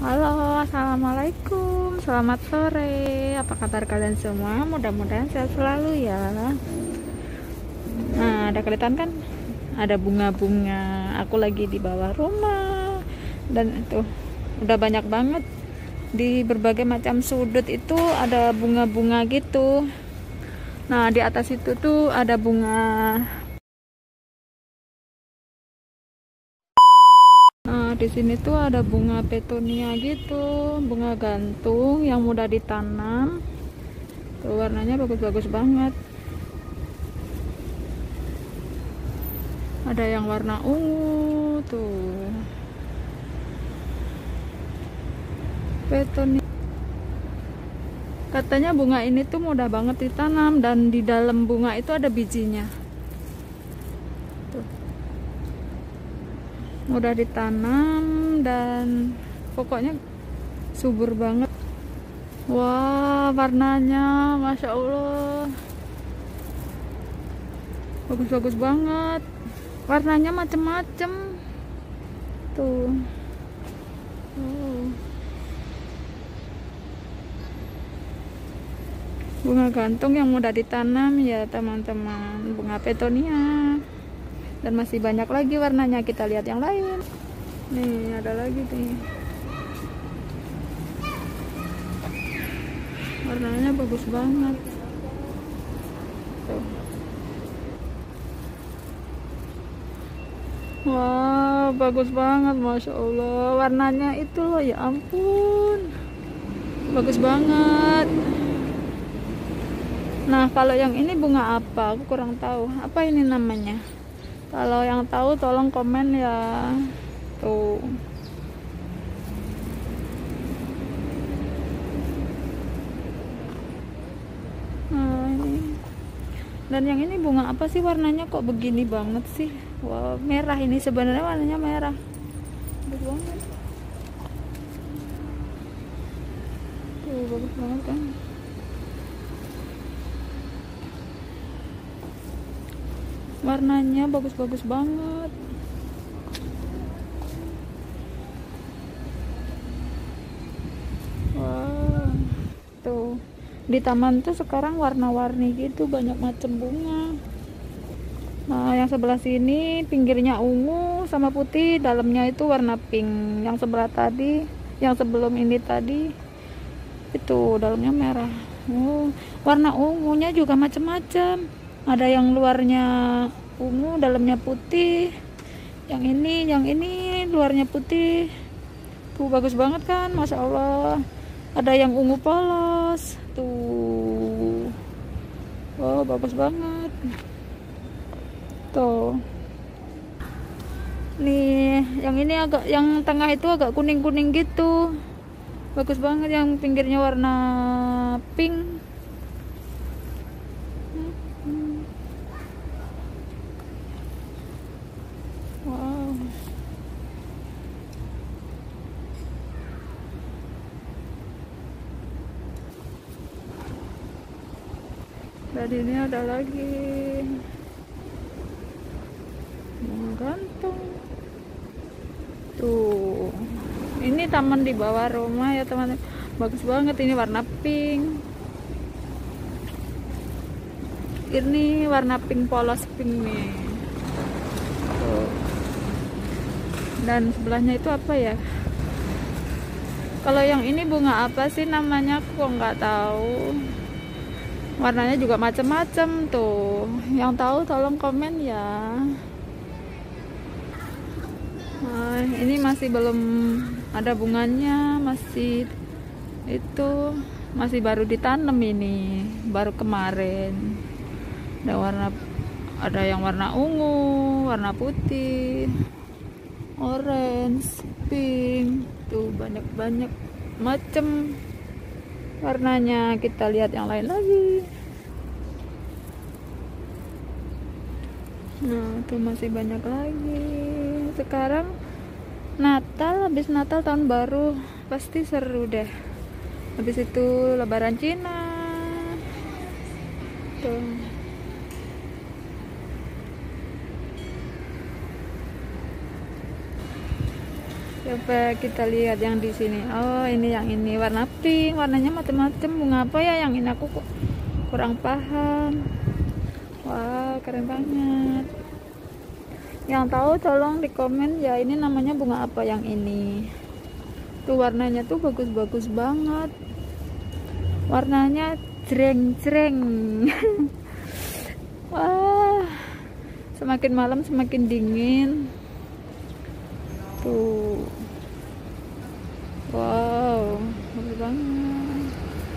Halo, assalamualaikum, selamat sore. Apa kabar kalian semua? Mudah-mudahan sehat selalu ya. Nah, ada kelihatan kan? Ada bunga-bunga. Aku lagi di bawah rumah, dan itu udah banyak banget di berbagai macam sudut itu ada bunga-bunga gitu. Nah, di atas itu tuh ada bunga. Nah, di sini tuh ada bunga petunia gitu, bunga gantung yang mudah ditanam. Tuh warnanya bagus-bagus banget. Ada yang warna ungu tuh. Petunia. Katanya bunga ini tuh mudah banget ditanam dan di dalam bunga itu ada bijinya. Tuh. Mudah ditanam dan pokoknya subur banget. Wah, warnanya Masya Allah bagus-bagus banget. Warnanya macem-macem tuh. Bunga gantung yang mudah ditanam ya teman-teman, bunga petunia. Dan masih banyak lagi warnanya, kita lihat yang lain. Nih ada lagi nih, warnanya bagus banget tuh. Wah, bagus banget, Masya Allah. Warnanya itu loh, ya ampun, bagus banget. Nah, kalau yang ini bunga apa? Aku kurang tahu. Apa ini namanya? Kalau yang tahu tolong komen ya. Tuh. Nah, ini. Dan yang ini bunga apa sih? Warnanya kok begini banget sih? Wow, merah ini, sebenarnya warnanya merah. Bagus banget. Tuh, bagus banget kan? Warnanya bagus-bagus banget. Wow. Tuh. Di taman tuh sekarang warna-warni gitu, banyak macam bunga. Nah, yang sebelah sini pinggirnya ungu sama putih, dalamnya itu warna pink. Yang sebelah tadi, yang sebelum ini tadi itu dalamnya merah. Warna ungunya juga macam-macam. Ada yang luarnya ungu, dalamnya putih. Yang ini luarnya putih. Tuh bagus banget kan, Masya Allah. Ada yang ungu polos. Tuh. Oh, bagus banget. Tuh. Nih, yang ini yang tengah itu agak kuning-kuning gitu. Bagus banget, yang pinggirnya warna pink. Wow. Dan ini ada lagi bunga gantung. Tuh. Ini taman di bawah rumah ya teman-teman. Bagus banget, ini warna pink. Ini warna pink polos pink nih. Tuh. Dan sebelahnya itu apa ya? Kalau yang ini bunga apa sih namanya? Aku kok nggak tahu. Warnanya juga macam-macam tuh. Yang tahu tolong komen ya. Nah, ini masih belum ada bunganya, masih itu masih baru ditanam ini, baru kemarin. Ada yang warna ungu, warna putih, orange, pink, tuh banyak macam warnanya. Kita lihat yang lain lagi. Nah, tuh masih banyak lagi. Sekarang Natal, habis Natal tahun baru pasti seru deh. Habis itu Lebaran Cina. Tuh. Coba kita lihat yang di sini. Oh, ini yang ini warna pink, warnanya macam-macam. Bunga apa ya yang ini, aku kok kurang paham. Wow, keren banget. Yang tahu tolong di komen ya, ini namanya bunga apa yang ini. Tuh warnanya tuh bagus-bagus banget. Warnanya jreng-jreng. Wah, semakin malam semakin dingin. Tuh, wow, bagus banget.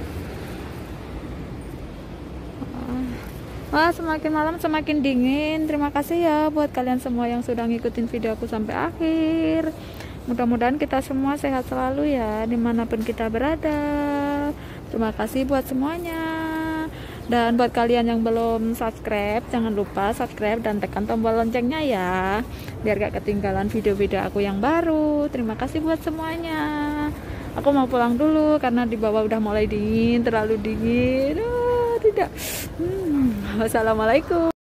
Wah, semakin malam semakin dingin. Terima kasih ya buat kalian semua yang sudah ngikutin video aku sampai akhir. Mudah-mudahan kita semua sehat selalu ya, dimanapun kita berada. Terima kasih buat semuanya. Dan buat kalian yang belum subscribe, jangan lupa subscribe dan tekan tombol loncengnya ya, biar gak ketinggalan video-video aku yang baru. Terima kasih buat semuanya. Aku mau pulang dulu karena di bawah udah mulai dingin, terlalu dingin. Tidak. Wassalamualaikum.